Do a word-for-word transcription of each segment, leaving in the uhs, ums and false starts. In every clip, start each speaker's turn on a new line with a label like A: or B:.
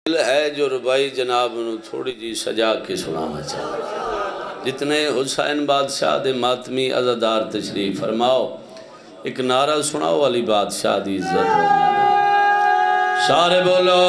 A: ہے جو ربائی جناب انہوں تھوڑی جی سجا کے سنانا چاہتا جتنے حسین بادشاہ دے ماتمی عزادار تشریف فرماؤ ایک نعرہ سناؤ والی بادشاہ دی عزت سارے بولو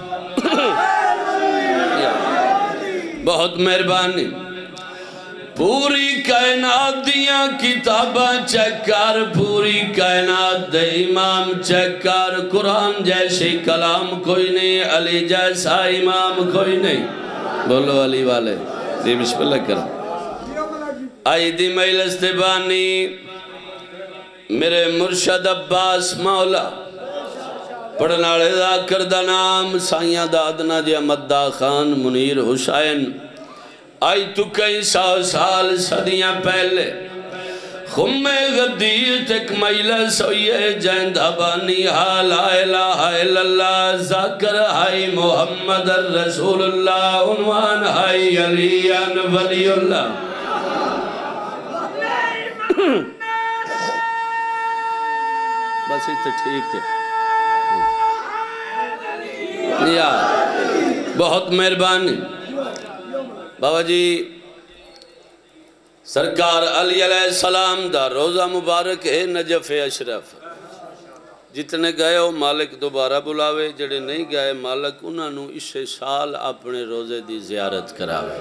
A: بہت مہربانی پوری کائنات دیاں کتاباں چیک کر پوری کائنات دے امام چیک کر قرآن جیسے کلام کوئی نہیں علی جیسا امام کوئی نہیں بولو علی والے دی بسم اللہ کر آئی دی مجلس دیبانی میرے مرشد عباس مولا پڑھنا رضا کردہ نام سائیاں دادنا جی مدہ خان منیر حسین آئی تو کئی سو سال صدیاں پہلے خم غدیر تک مجلس ہوئے جیندہ بانی ہا لا الہ الا اللہ ذاکر ہائی محمد الرسول اللہ عنوان ہائی علیان ولی اللہ بس یہ تو ٹھیک ہے یا بہت مہربانی بابا جی سرکار علی علیہ السلام دا روزہ مبارک ہے نجف اشرف جتنے گئے ہو مالک دوبارہ بلاوے جڑے نہیں گئے مالک انہوں نے اسے سال اپنے روزے دی زیارت کراوے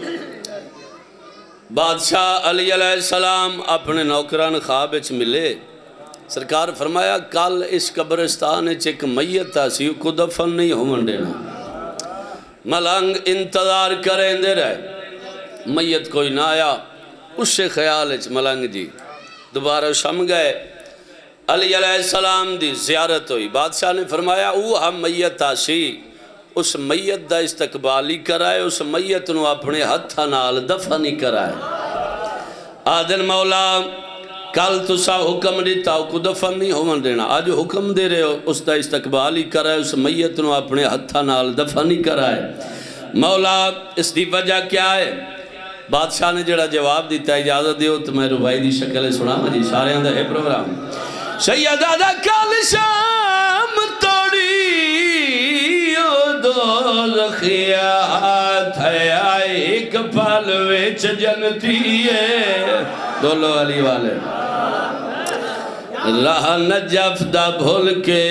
A: بادشاہ علی علیہ السلام اپنے نوکران خواب اچھ ملے سرکار فرمایا کل اس قبرستان اچھ ایک میت آسی کو دفن نہیں ہو منڈینا ملنگ انتظار کریں دے رہے میت کوئی نہ آیا اس سے خیال ہے ملنگ جی دوبارہ شم گئے علی علیہ السلام دی زیارت ہوئی بادشاہ نے فرمایا او ہم میت آسی اس میت دا استقبالی کرائے اس میت نو اپنے ہتھا نال دفن ہی کرائے آدن مولا کل تو سا حکم دیتا ہو کو دفن نہیں ہو من دینا آج حکم دے رہے ہو اس دا استقبالی کرائے اس میت نو اپنے ہتھا نال دفن ہی کرائے مولا اس دی وجہ کیا ہے بادشاہ نے جڑا جواب دیتا ہے اجازت دیو تو میں ربائی دی شکل سنا مجھے سارے اندر ہے پروگرام سیدہ دا کال شام توڑی او دو زخیات ہے آئے ایک پال ویچ جنتی ہے دولو علی والے راہ نجف دا بھول کے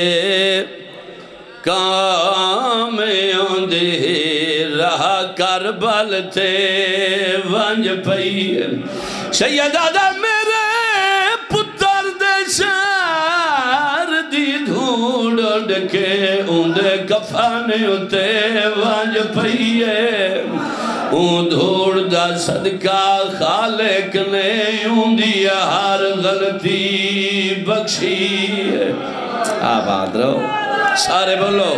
A: کام اوندے راہ کربل تے ونج پئی سیدہ دا میرے پتر دے شار دی دھوڑ اڈ کے اوندے کفانے ہوتے ونج پئی اون دھوڑ دا صدقہ خالق نے اوندی ہر غلطی بخشی آباد رہو سارے بولو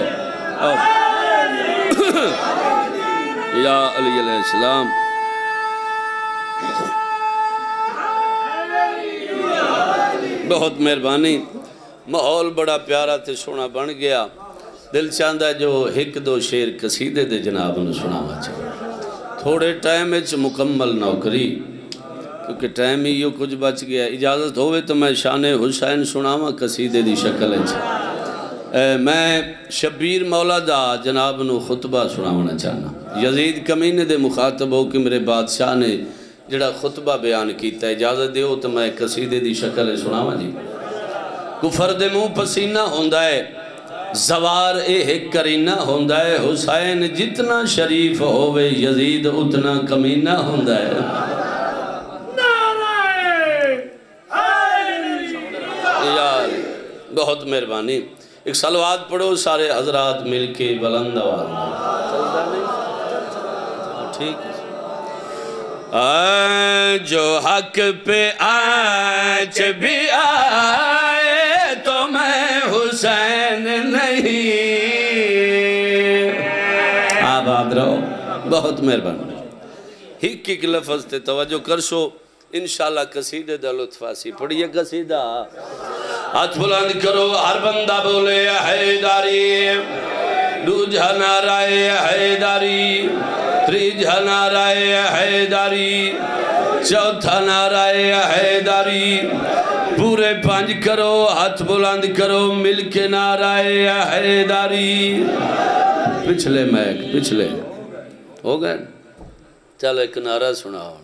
A: یا علی علیہ السلام بہت مہربانی ماحول بڑا پیارا تے سونا بن گیا دل چاندہ جو ایک دو شیر قصیدے دے جناب نے سنا چاہتا تھوڑے ٹائم اچھ مکمل نوکری کیونکہ ٹائم ہی یہ کچھ بچ گیا اجازت ہوئے تو میں شان حسین سناما قصیدے دی شکل اچھا میں شبیر مولا دا جناب نو خطبہ سناونا چاہنا یزید کمینے دے مخاطب ہو کہ میرے بادشاہ نے جڑا خطبہ بیان کیتا ہے اجازت دیو تو میں قصیدے دی شکل سناما جی کفر دے منہ پسینہ ہوندہ ہے زوار اے ایک کرینہ ہوندہ ہے حسین جتنا شریف ہووے یزید اتنا کمینہ ہوندہ ہے یار بہت مہربانی ایک صلوات پڑھو سارے حضرات مل کے بلند آواز ٹھیک ہے جو حق پہ آج بھی آئے تو میں حسین نہیں آباد رہو بہت مہربانی ایک ایک لفظ تے توجہ کرشو انشاءاللہ قصیدے دا لطفاسی پڑھئے قصیدہ ہاتھ بلند کرو ہر بندہ بولے حیداری دو جہاں رائے حیداری تری جہاں رائے حیداری چوتھا نعرہ حیداری پورے پانچ کرو ہاتھ بلند کرو مل کے نعرہ حیداری پچھلے میک پچھلے ہو گئے چل ایک نعرہ سناؤ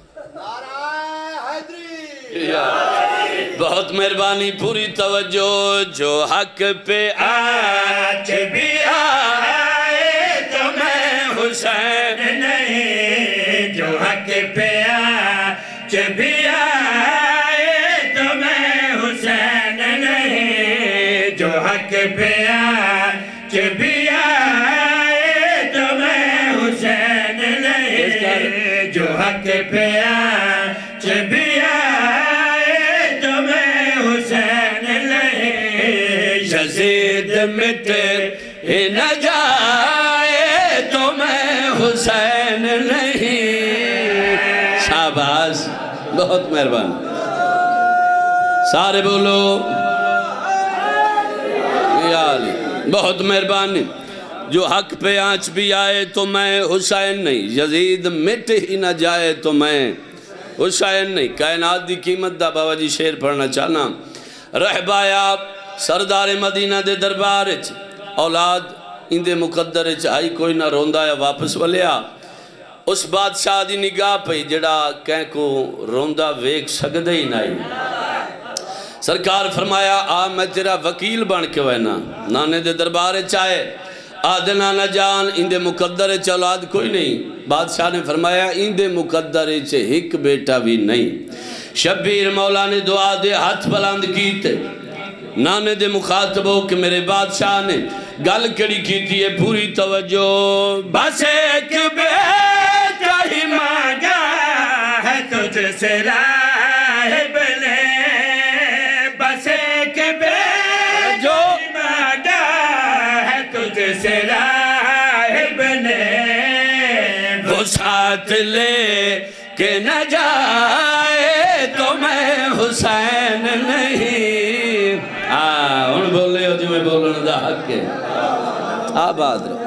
A: بہت مہربانی پوری توجہ جو حق پہ آج بھی آئے تو میں حسین نہیں جو حق پہ آج بھی آئے تو میں حسین نہیں جو حق پہ آج بھی آئے تو میں حسین نہیں جو حق پہ آج بھی یزید مٹ نہ جائے تو میں حسین نہیں شاباش بہت مہربان سارے بولو یا علی بہت مہربانی جو حق پہ آنچ بھی آئے تو میں حسین نہیں یزید مٹ ہی نہ جائے تو میں حسین نہیں کائنات دی قیمت دا بابا جی شعر پڑھنا چاہنا رہبایا سردار مدینہ دے دربار اولاد اندے مقدر آئی کوئی نہ روندہ یا واپس والیا اس بادشاہ دی نگاہ پہ جڑا کہیں کو روندہ ویک سکدے ہی نہیں سرکار فرمایا آ میں تیرا وکیل بن کے وینا نانے دے دربار چاہے آدھنا نہ جان اندے مقدر اولاد کوئی نہیں بادشاہ نے فرمایا اندے مقدر ایک بیٹا بھی نہیں شبیر مولا نے دعا دے ہاتھ بلند کیتے نانے دے مخاطب ہو کہ میرے بادشاہ نے گل کڑی کی تھی ہے پوری توجہ بس ایک بیٹا ہی مانگا ہے تجھ سے راہب نے بس ایک بیٹا ہی مانگا ہے تجھ سے راہب نے وہ ساتھ لے کہ نہ جائے تو میں حسین نہیں ان بولے ہو جو میں بولنے دا حق ہے آباد رہو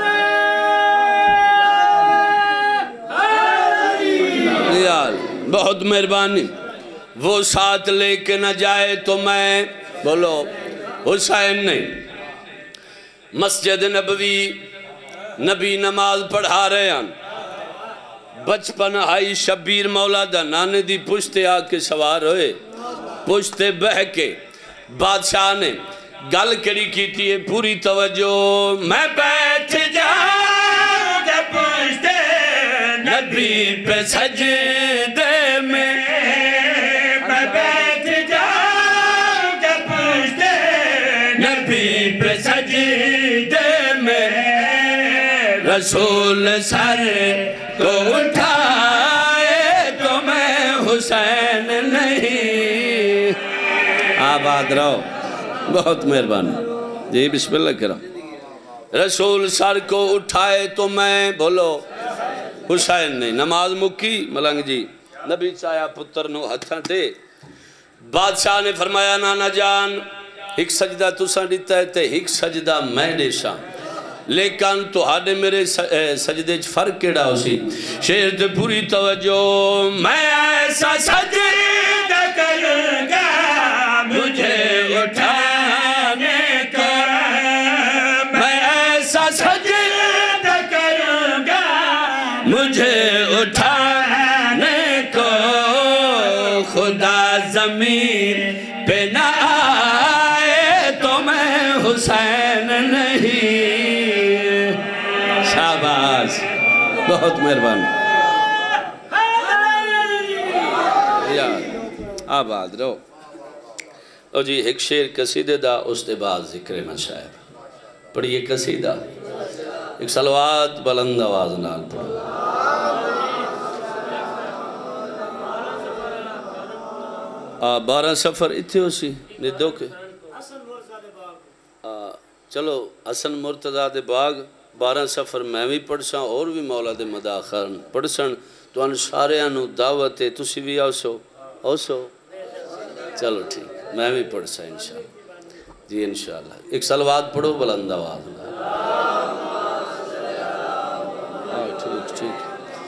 A: بہت مہربانی وہ ساتھ لے کے نہ جائے تو میں بولو حسین نہیں مسجد نبوی نبی نماز پڑھا رہے ہیں بچپن آئی شبیر مولا دا نانے دی پشتے آ کے سوار ہوئے پشتے بہ کے بادشاہ نے گل کری کی تھی ہے پوری توجہ میں بیٹھ جاؤں گا پشتے نبی پہ سجدے میں میں بیٹھ جاؤں گا پشتے نبی پہ سجدے میں رسول سر کو اٹھائے تو میں حسین نہیں آباد رہو بہت مہربانی جی بسم اللہ کرام رسول سر کو اٹھائے تو میں بولو حسین نہیں نماز مکی ملنگ جی نبی چاہیا پتر نو ہتھاں دے بادشاہ نے فرمایا نانا جان ایک سجدہ تو سا دیتا ہے تے ایک سجدہ میں دیشاں لیکن تو ہاڑے میرے سجدے فرق کیڑا ہو سی شیر تے پوری توجہ میں ایسا سجدہ کروں گا مجھے اٹھانے کا میں ایسا سجدہ کروں گا مجھے اٹھانے کو خدا زمین پہ نہ آئے تو میں حسین نہیں شاباش بہت مہربان آباد رہو او جی ایک شیر قصیدے دا اس دے بعد ذکر مشاہد پڑھئے قصیدہ ایک صلوات بلند آواز نال پڑھو بارہ سفر اتھے ہو سی ندو کے چلو حسن مرتضی دے باغ بارہ سفر میں بھی پڑھساں اور بھی مولا دے مداخرن پڑھساں تو ان ساریانو دعوت ہے تسی بھی آو سو آو سو چلو ٹھیک میں بھی پڑھساں انشاءاللہ جی انشاءاللہ ایک صلوات پڑھو بلند آواز ٹھیک ٹھیک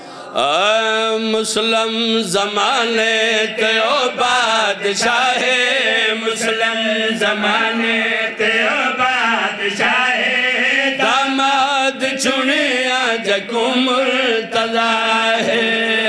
A: مسلم زمانے تیو بادشاہ مسلم زمانے تیو بادشاہ داماد جکو مرتضی ہے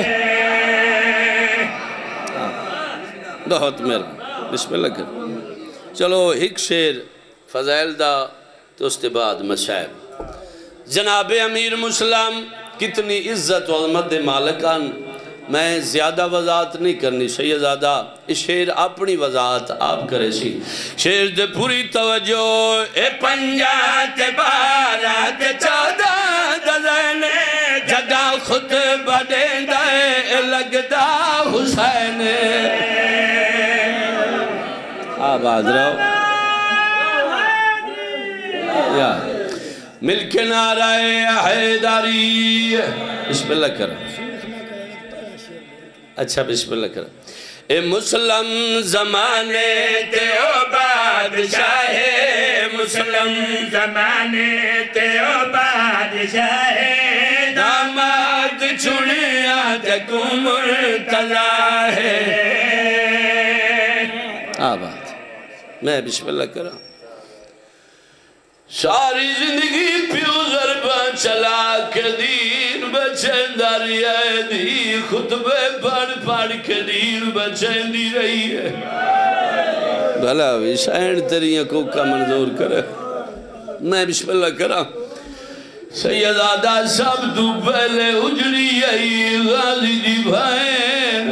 A: بہت میرا بسم اللہ کر چلو ایک شیر فضائل دا تو اس کے بعد مشاہب جناب امیر مسلم کتنی عزت و عظمت مالکان میں زیادہ وضاحت نہیں کرنی شہزادہ اس شیر اپنی وضاحت آپ کرے سی شیر دے پوری توجہ اے پنجات بارات چودہ دزین جگہ خود بڑھیں دے لگدہ حسین آباد رہو یا مل کے نعرہ حیداری بسم اللہ کرو اچھا بسم اللہ کرو اے مسلم زمانے تے او بادشاہ مسلم زمانے تے او بادشاہ داماد چھوڑیا جکو مرتضی ہے آباد میں بسم اللہ کرو ساری زندگی پیو ضربہ چلا کے دین بچیں داریا دی خطبے پڑھ پڑھ کے دین بچیں دی رہی ہے بھلا ویسائن تریاں کو کا منظور کرے میں بسم اللہ کرا سیدادہ سب تو پہلے اجڑی آئی غازی دی بھائن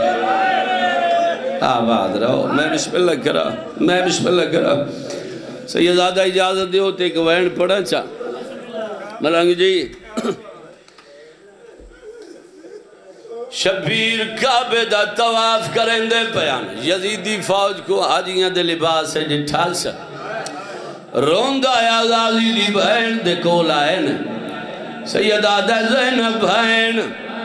A: آباد رہو میں بسم اللہ کرا میں بسم اللہ کرا سیدادہ اجازت دے ہوتے ایک وین پڑھا چاہ ملنگ جی شبیر کعبے دا طواف کریں دے پیان یزیدی فوج کو حاجیاں دے لباس ہے جٹھا سا روندہ یا غازی دی بہن دے کول آئین سیدادہ زینب بہن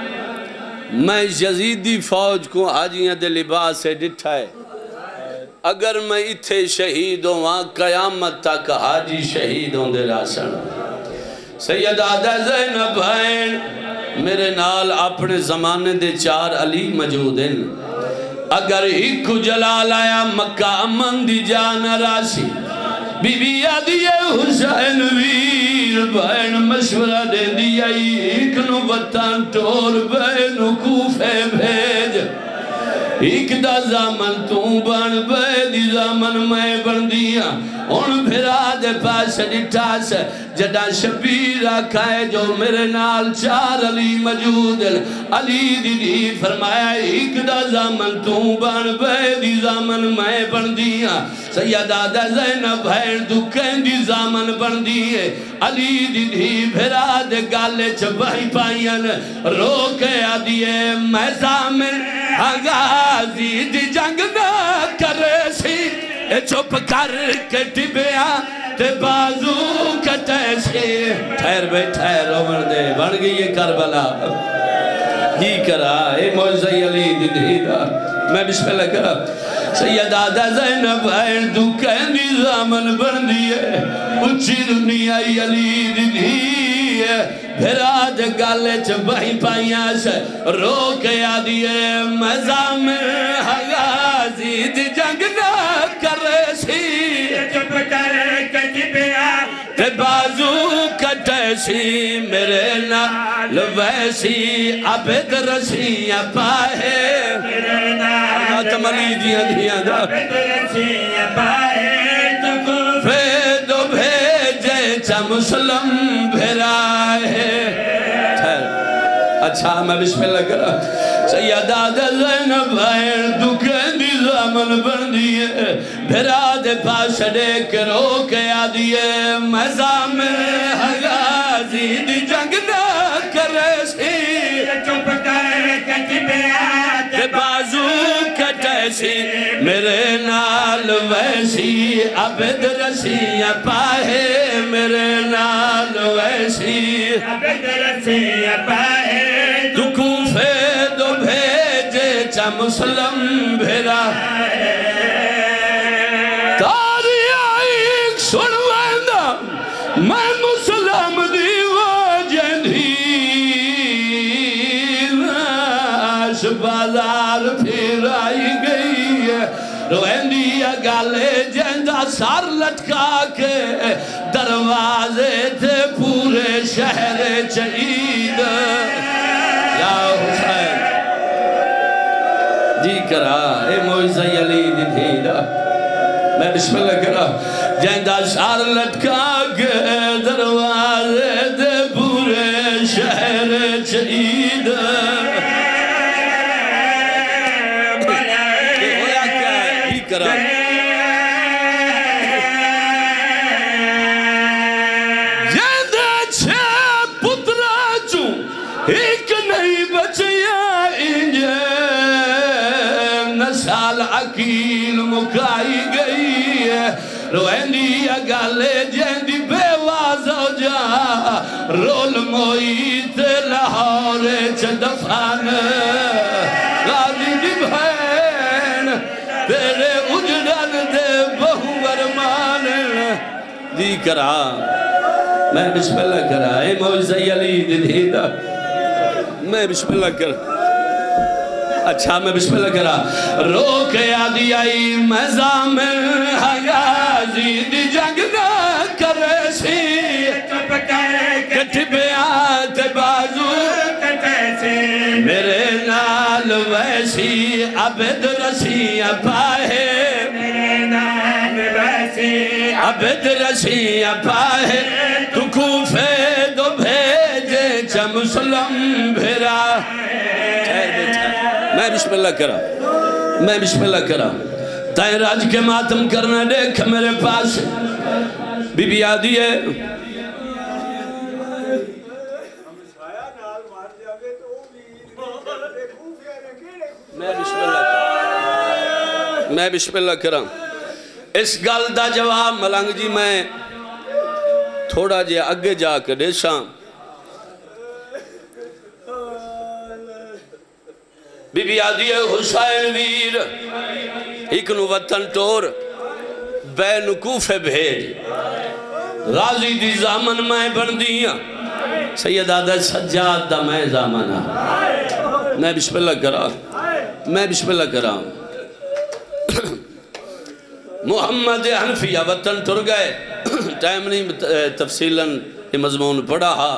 A: میں یزیدی فوج کو حاجیاں دے لباس ہے جٹھا ہے اگر میں اتھے شہید ہوں وہاں قیامت تک حاجی شہید ہوں دے راسن سیدادہ زینب بھائن میرے نال اپنے زمانے دے چار علی موجود ہیں اگر ایک کو جلال آیا مکہ امن دی جان راسی بی بی آدھی حسین ویر بھائن مشورہ دے دی آئی ایک نو بطان ٹور بین کوفے بھیج ایک دا زامن تو بن بے دی زامن میں بن دیا ان بھرا دے پاس ڈٹاس جڑا شبیر آکھائے جو میرے نال چار علی موجود علی دی دی فرمایا ایک دا زامن تو بن بے دی زامن میں بن دیا سیدادہ زینب بھین تو کہیں دی زامن بن دیئے علی دی دی بھرا دے گالے چبائی پائین رو کے آدھیے میں زامن غازی دی جنگ نہ کرے سی اے چپ کر کے ٹبیا تے بازو کٹے سی ٹھہر بے ٹھہر عمر دے بڑھ گئی یہ کربلا ہی کرا اے موزی علی دی دی دا میں بسم اللہ کرا سیدادہ زینب بھائن تو کہنی زامن بن دیئے اچھی دنیا علی دی دی بھرا دے گالے چبائی پائیاں سے رو کے آدھیے مزامر غازی دی جنگ نہ کرے سی چپ کرے کٹی پیا تے بازو کٹے سی میرے نال ویسی عبد رسیاں پائے میرے نال تملی دیاں دیاں دا عبد رسیاں پائے تو کوفے دو بھیجے چا مسلم بھرائے اچھا میں بسم اللہ کرا سیدادہ زینب بھائن تو کہندی زامن بن دیئے بھرا دے پاس دیکھ رو کے آدھیے میں زامن غازی دی جنگ نہ کرے سی چپ کر کٹی پیا تے بازو کٹے سی میرے نال ویسی عبد رسیاں پائے میرے نال ویسی عبد رسیاں پائے تو کوفے دو بھیجے چا مسلم بھیرا تاری آئیک سنویندہ میں مسلم دیوہ جندھی ناش بازار پھر آئی گئی ہے رویندی گالے جندہ سار لٹکا کے دروازے تھے پورے شہر چعید یا حسین جی کرا اے موعظہ علی دی تھیڑا میں بسم اللہ کرا جہندہ سار لٹکا کے دروازے تھے پورے شہر چعید ہویا کیا ہے جی کرا ایک نہیں بچیا انجے نسال عقیل مکائی گئی ہے رویندی اگالے جیندی بے وازو جا رول مویت لاہور چدفان غازی دی بہن تیرے اجڑن دے بہو ورمان دی کرا میں بسم اللہ کرا اے موعظہ علی دی دیدہ میں بسم اللہ کر اچھا میں بسم اللہ کرا رو کے آدھی آئی مزامن حیازی دی جنگ نہ کرے سی کٹھ بیات بازو میرے نال ویسی عبد رسی پاہے میرے نال ویسی عبد رسی پاہے تو کوفے دو بھیجے چا مسلم بھیرا میں بسم اللہ کرا میں بسم اللہ کرا تائیں راج کے ماتم کرنا دیکھ میرے پاس بی بی آدھی ہے میں بسم اللہ کرا میں بسم اللہ کرا اس گل دا جواب ملنگ جی میں تھوڑا جے اگے جا کے دیشاں بی بی آدھی حسین ویر ایک نو وطن ٹور بے نکوف بھیج غازی دی زامن میں بن دیا سید آدھا سجاد دا میں زامن میں بسم اللہ کرا میں بسم اللہ کرا محمد حنفیہ وطن ٹر گئے ٹائم نہیں تفصیلاً یہ مضمون پڑھا ہا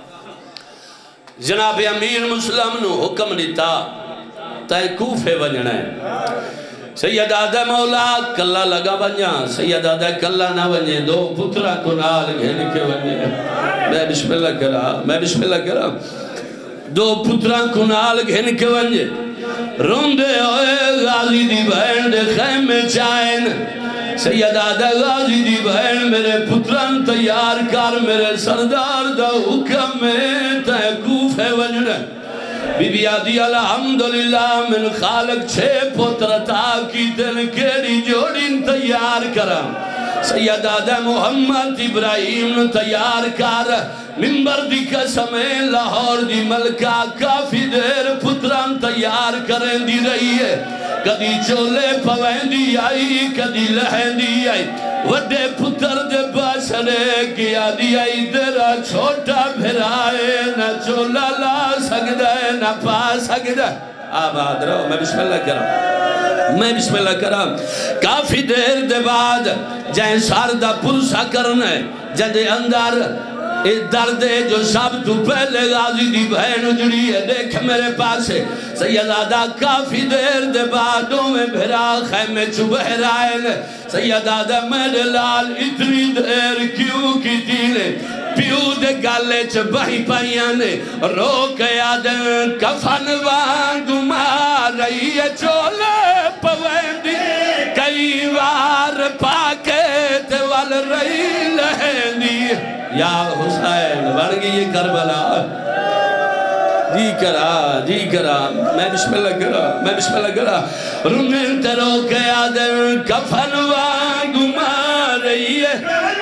A: جناب امیر مسلم نو حکم دیتا تائیں کوفے ونجنا ہے سید آدھا مولا کلا لگا بنیا سید آدھا کلا نہ ونجے دو پترہ کنال گھن کے ونجے میں بسم اللہ کرا میں بسم اللہ کرا دو پترہ کنال گھن کے ونجے روندے ہوئے غازی دی بہن دے خیمے چائن سید آدھا غازی دی بہن میرے پتران تیار کر میرے سردار دا حکم میں تائیں کوفے ونجنا بی بی آدھی الحمدللہ من خالق چھے پترتا کی دل کیری جوڑین تیار کرم سید آدھا محمد ابراہیم تیار کر منبر دی قسمیں لاہور دی ملکہ کافی دیر پتران تیار کریں دی رہی ہے کدی چولے پویں دی آئی کدی لہن دی آئی وڈے پتر دے باشرے کیا دی آئی دیرا چھوٹا بھرائے نہ چولا لا سکدہ ہے نہ پا سکدہ آباد رہو میں بسم اللہ کرا میں بسم اللہ کرا کافی دیر دے بعد جائیں ساردہ پرسا کرنا ہے جدے اندر دردے جو سب تو پہلے غازی دی بہن اجڑی ہے دیکھ میرے پاس ہے سیدادہ کافی دیر دے بعدوں میں بھرا خیمے چھو بہرائن سیدادہ میرے لال اتنی دیر کیوں کی تیلے پیو دے گالے چھ بہی پائیانے رو کے آدھن کفن وانگو مار رہی ہے چولے پویندی کئی وار پاکے تے وال رہی لہنی یا حسین بڑھ گئی یہ کربلا جی کرا جی کرا میں بسم اللہ کرا میں بسم اللہ کرا رنگن ترو کے آدھر کفن وانگو مار رہی ہے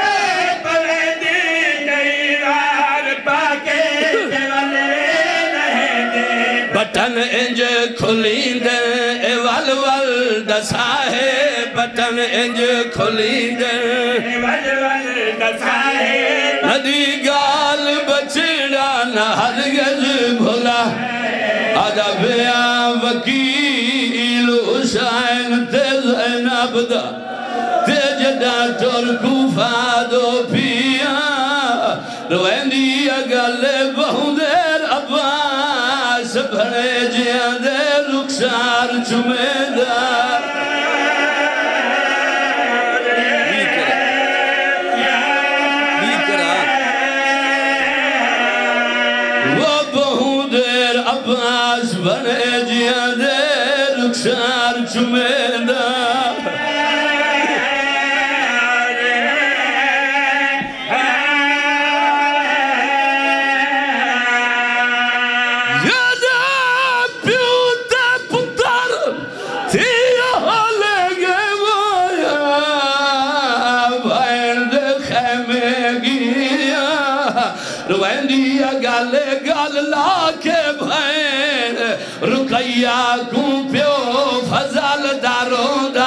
A: بٹن انج کھلین دے اے وال وال دسا ہے بٹن انج کھلین دے اے وال وال دسا ہے ندی گال بچڑا نہ ہرگز بھولا آدھا بیا وکیل حسین تے زینب دا تے جدا ٹور کوفہ دو پیر رویندی گل بہو دیر عباس بھڑے جیاں دے رخسار چمیدہ عباس بنے جیاں دے رخسار چمیدہ یادہ پیوتے پتر تھی حالے گے وایا بھائن دے خیمے گیا رویندی گالے گال لاکے بھائن رکیہ کوں پیو فضل داروں دا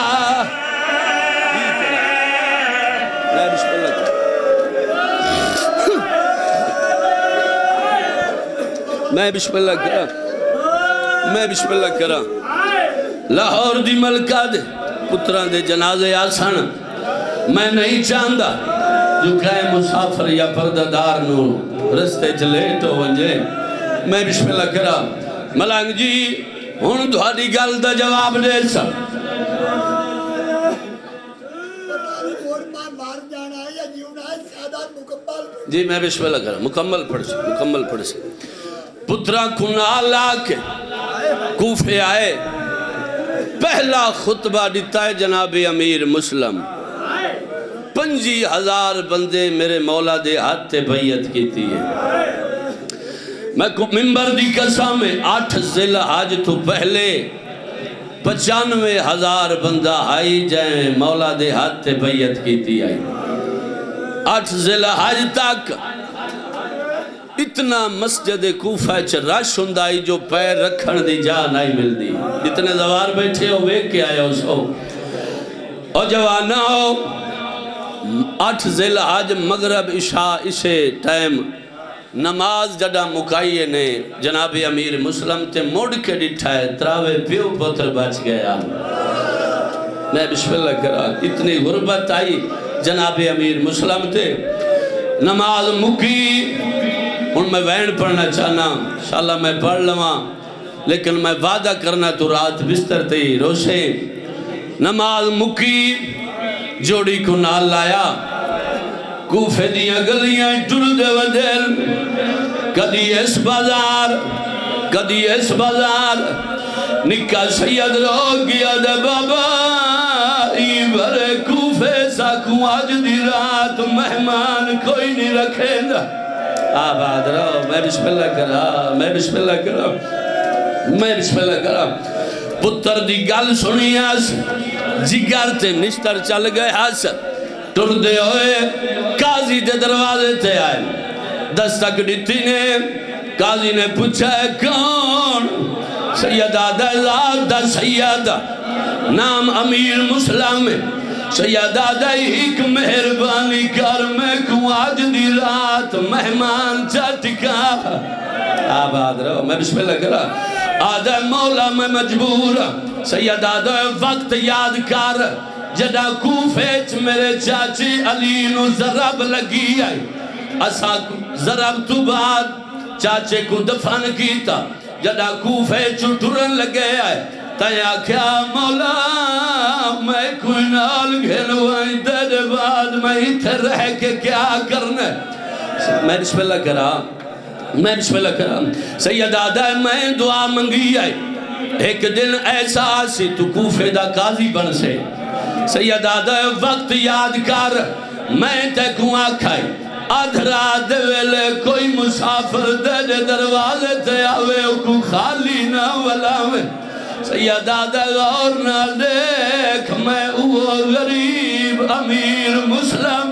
A: میں بسم اللہ کرا میں بسم اللہ کرا لاہور دی ملکہ دے پتران دے جنازے آسان میں نہیں چاندہ جو کہے مسافر یا پرددار نو رستے چلے تو ونجے میں بسم اللہ کرا ملانگ جی ہون دھوڑی گل دا جواب دے سا جی میں بسم اللہ کرا مکمل پڑھ سے مکمل پڑھ سے پترہ کنال آکے کوفے آئے پہلا خطبہ دیتا ہے جناب امیر مسلم پنجی ہزار بندے میرے مولا دے ہاتھے بیعت کی تھی ہے میں ممبر دی قسم میں آٹھ ذیل حج تو پہلے پچانوے ہزار بندہ آئی جائیں مولا دے ہاتھے بیعت کی تھی آئی آٹھ ذیل حج تک اتنا مسجد کوفہ چ رش ہندائی جو پیر رکھن دی جا نہیں مل دی اتنے زوار بیٹھے ہو ویک کے آئے ہو سو اور جوانہ ہو آٹھ ذیل حج مغرب عشاء اسے ٹائم نماز جڑا مکائیے نے جناب امیر مسلم تے موڑ کے ڈٹھا ہے تراوے پیو پتر بچ گیا میں بسم اللہ کرا اتنی غربت آئی جناب امیر مسلم تے نماز مکی ان میں وین پڑھنا چاہنا انشاءاللہ میں پڑھ لواں لیکن میں وعدہ کرنا تو رات بستر تے روشے نماز مکی جوڑی کو نال لایا کوفے دیاں گلیاں ٹر دے ودل کدی اس بازار کدی اس بازار نکا سید رو گیا دے بابا ای بھرے کوفے ساکوں آج دی رات مہمان کوئی نہیں رکھے دا آباد رہو میں بسم اللہ کرا میں بسم اللہ کرا میں بسم اللہ کرا پتر دی گل سنی آس جگر تے نشتر چل گئے آس ٹر دے ہوئے قاضی دے دروازے تے آئے دستک ڈیتی نے قاضی نے پوچھا ہے کون سیدہ دائزادہ سیدہ نام امیر مسلم سیدہ دائی ایک مہربانی کر میں کو آج دی رات مہمان چٹکا آباد رہو میں بسم اللہ کرا آدھے مولا میں مجبور سیدہ دائی وقت یاد کر جدہ کوفیچ میرے چاچی علی نو ضرب لگی آئی اسا ضرب تو بعد چاچے کو دفن کیتا جدہ کوفیچ ٹرن لگے آئے تایا کیا مولا میں کوئی نال گھنوائی دے بعد میں اتھے رہ کے کیا کرنے میں بسم اللہ کرا میں بسم اللہ کرا سیدہ دائے میں دعا منگی آئی ایک دن ایسا آسی تو کوفے دا قاضی بن سے سیدہ دائے وقت یاد کر میں تے کو آکھائی ادھرا دے ویلے کوئی مسافر دے دے دروازے تے آوے کو خالی نہ ولاوے سیدہ دے غور نہ دیکھ میں او غریب امیر مسلم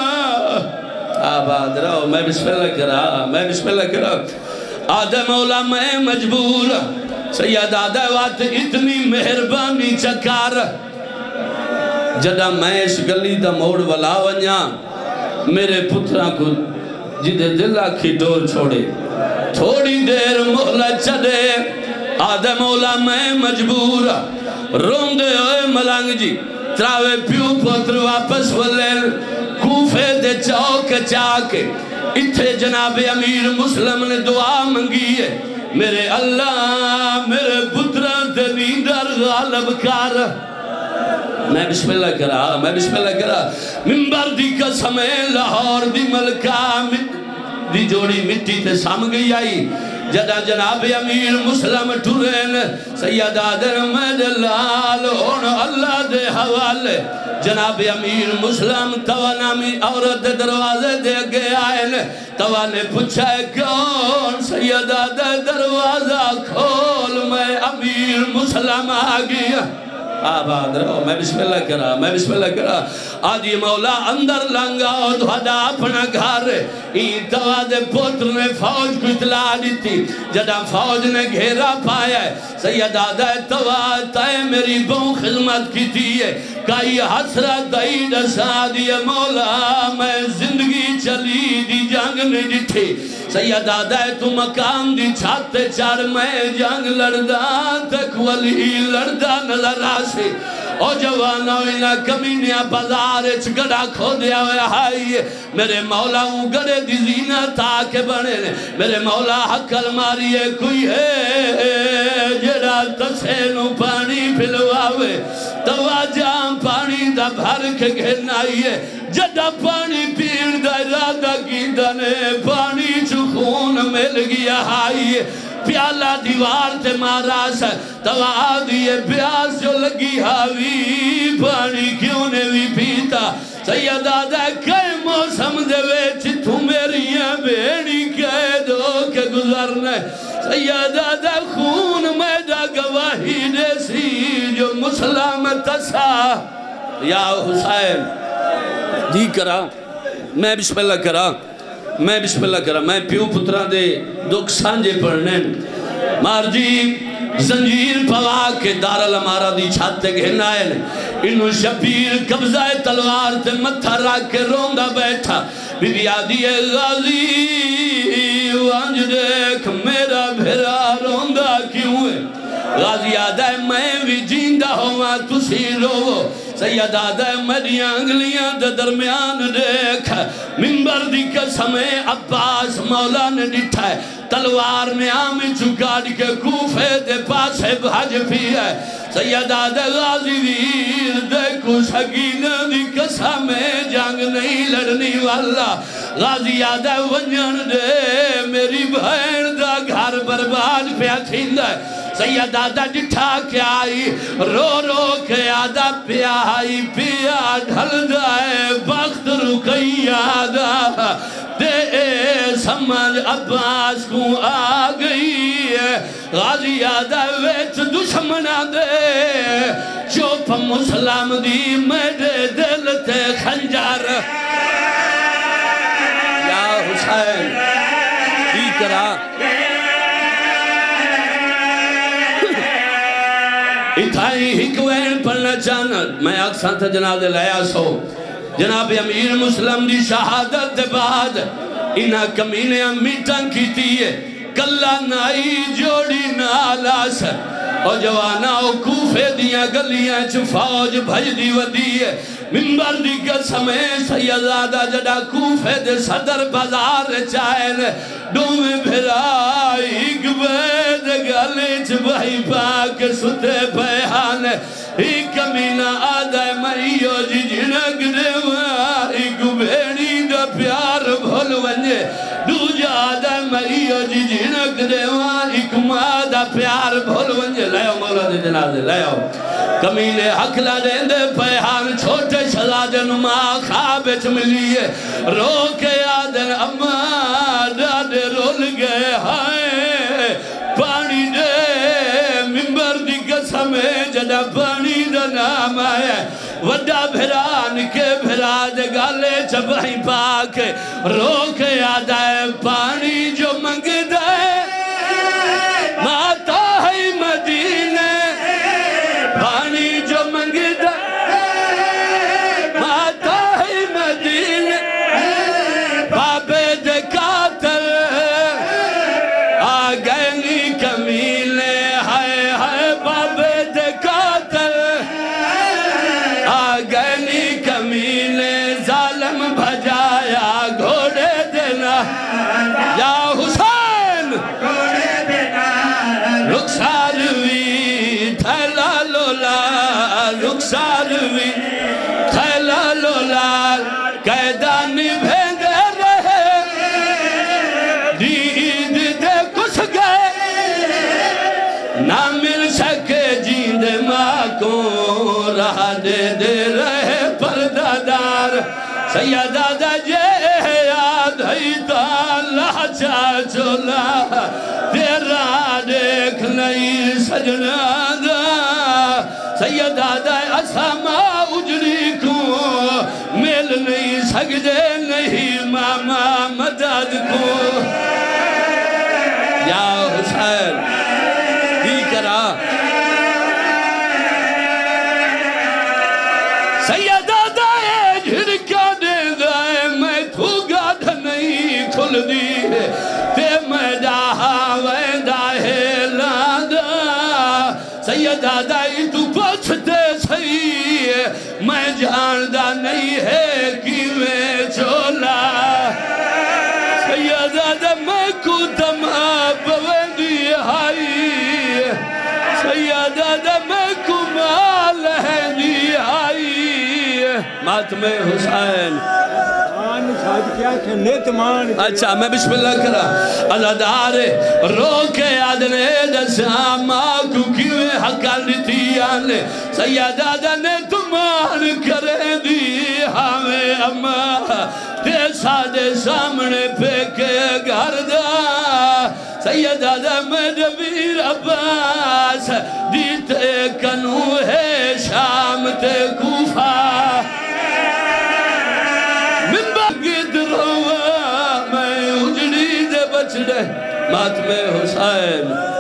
A: آباد رہو میں بسم اللہ کرا میں بسم اللہ کرا آدھے مولا میں مجبور سیدہ دے وات اتنی مہربانی چکار جدہ میں اس گلی دا موڑ ولا ونیا میرے پتران کو جدے دل آکھی ڈور چھوڑے تھوڑی دیر محلہ چڑے آدھے مولا میں مجبور روندے ہوئے ملانگ جی تراوے پیو پتر واپس ولے کوفے دے چوک چاکے اتھے جناب امیر مسلم نے دعا منگی ہے میرے اللہ میرے پتران تے نیندر غالب کر میں بسم اللہ کرا میں بسم اللہ کرا منبر دی قسم لاہور دی ملکہ دی جوڑی مٹی تے سام گئی آئی جدہ جناب امیر مسلم ٹورین سید آدر مید لال ہون اللہ دے حوالے جناب امیر مسلم توانامی عورت دروازے دے گئے آئین توانے پوچھا ہے کون سید آدر دروازہ کھول میں امیر مسلم آگیا آباد رہو میں بسم اللہ کرا میں بسم اللہ کرا آجی مولا اندر لنگا اور دھوڑا اپنا گھر این تواد پتر نے فوج کو اطلاع دیتی جدہ فوج نے گھیرا پایا ہے سید آدھا تواد تائے میری بہن خدمت کی تھی ہے کئی حسرت دائید سادی مولا میں زندگی چلی دی جنگ نے جتھی سید آدھا تو مقام دی چھاتے چار میں جنگ لڑدا تک ولی لڑدا نظر آسے او جوانا ہوئینا کمینیا بازار اچھ گڑا کھو دیا ہویا ہائی میرے مولا ہوں گڑے دی زینہ تاکے بنے میرے مولا حقل ماری ہے کوئی ہے جڑا تسینو پانی پھلواوے توا جام پانی دا بھر کے گھنائی ہے جڑا پانی پین دا ارادہ کی دنے پانی چو خون مل گیا ہائی پیالہ دیوار تے ماراس توا آدھیے پیاس جو لگی ہاوی پانی کیوں نے بھی پیتا سید آدھا کئی موسم دے ویچ تو میریاں بیڑی کہہ دو کہ گزرنے سید آدھا خون میدہ گواہی دے سی جو مسلم تسا یا حسین جی کرا میں بسم اللہ کرا میں بسم اللہ کرا میں پیو پتران دے دکھ سانجے پڑھنے مار جی زنجیر پوا کے دار الامارہ دی چھاتے گھنائے انہوں شبیر قبضہ تلوار تے متھا راک کے روندہ بیٹھا بی بی آدھی غازی وانج دیکھ میرا بھرا روندہ کیوں ہے غازی آدھا ہے میں بھی جیندہ ہوا تسی رو سید آدھا ہے میری انگلیاں دے درمیان دیکھ منبر دی قسم عباس مولا نے ڈٹھا ہے تلوار نے آمی چکاڑ کے کوفے دے پاسے بھاج بھی ہے سید آدھا غازی ویر دیکھو سکینہ دی قسم جنگ نہیں لڑنی والا غازی آدھا ونجن دے میری بہن دا گھر برباد پیا تھیندہ ہے سید آدھا جٹھا کے آئی رو رو کے آدھا پیا آئی پیا ڈھل جائے بخت رکی آدھا دے سمجھ عباس کو آ گئی ہے غازی آدھا ویچ دشمنہ دے چوپ مسلم دی میرے دل تے خنجر یا حسین بھی کرا اتھائی ہکوین پڑھنا چاہنا میں اکسان تھا جناب لیا سو جناب امیر مسلم دی شہادت دے بعد انہا کمینے میٹن کی تیئے کلا نائی جوڑی نالاس اور جوانا او کوفے دیا گلیاں چھ فوج بھج دی ودی ہے منبر دی قسمیں سیدادہ جڑا کوفے دے صدر بازار چاہل ڈومے بھرائی ایک بید گلے چھ بھائی پاک ستے پیہان ایک کمینہ آدھا مائیو جی جنک دے ماں ایک بھیڑی دا پیار بھول ونجے دو جا آدھا مائیو جی جنک دے ماں ایک ماں دا پیار بھول ونجے لائیو مولا دے جنازے لائیو کمینے حقلہ دیں دے پیہان چھوٹے شہزادن ماں خوابچ ملی ہے رو کے آدھن اماں دادے رول گئے ہائے پانی دے منبر دی قسم جدہ پانی دا نام آیا وڈا بھران کے بھرا دے گالے چبائی پاک رو کے آدھا ہے پانی جو منگ دے ماتا ہے مدینہ پانی جو منگ دے ماتا ہے مدینہ بابے دے قاتل آگئنی کمیلے ہائے ہائے بابے دے قاتل آگئنی کمیلے ظالم بھجایا گھوڑے دینا ساروی خیلہ لولال قیدان بھیندے رہے دید دے کچھ گئے نہ مل سکے جیند ماں کو رہا دے دے رہے پردہ دار سیدہ دا جے یاد ہے تا اللہ چاہ چولا تیرا دیکھ نہیں سجنہ دا سیدہ دا اسامہ اجڑی کو مل نہیں سکدے نہیں ماما مدد کو یا حسین دی کرا سیدہ دا جھڑکا دے دائے میں تو گاڑھ نہیں کھل دی تے میں جاہا ویندہ ہے لادا سیدہ دائی تو پچھتے سہی میں جاندہ نہیں ہے کہ میں چولا سیدہ دا میں کو دماغ بوندی آئی سیدہ دا میں کو مال ہے دی آئی ماتم حسین اچھا میں بسم اللہ کرا اللہ دارے رو کے آدھنے دسا ماں کو کیوئے حقا لیتی آنے سیدہ دا نے تمان کرے دی ہمیں اماں تے سادے سامنے پھیکے گھر دا سیدہ دا میں جبیر عباس دیتے کنو ہے شام تے کوفہ ماتم حسین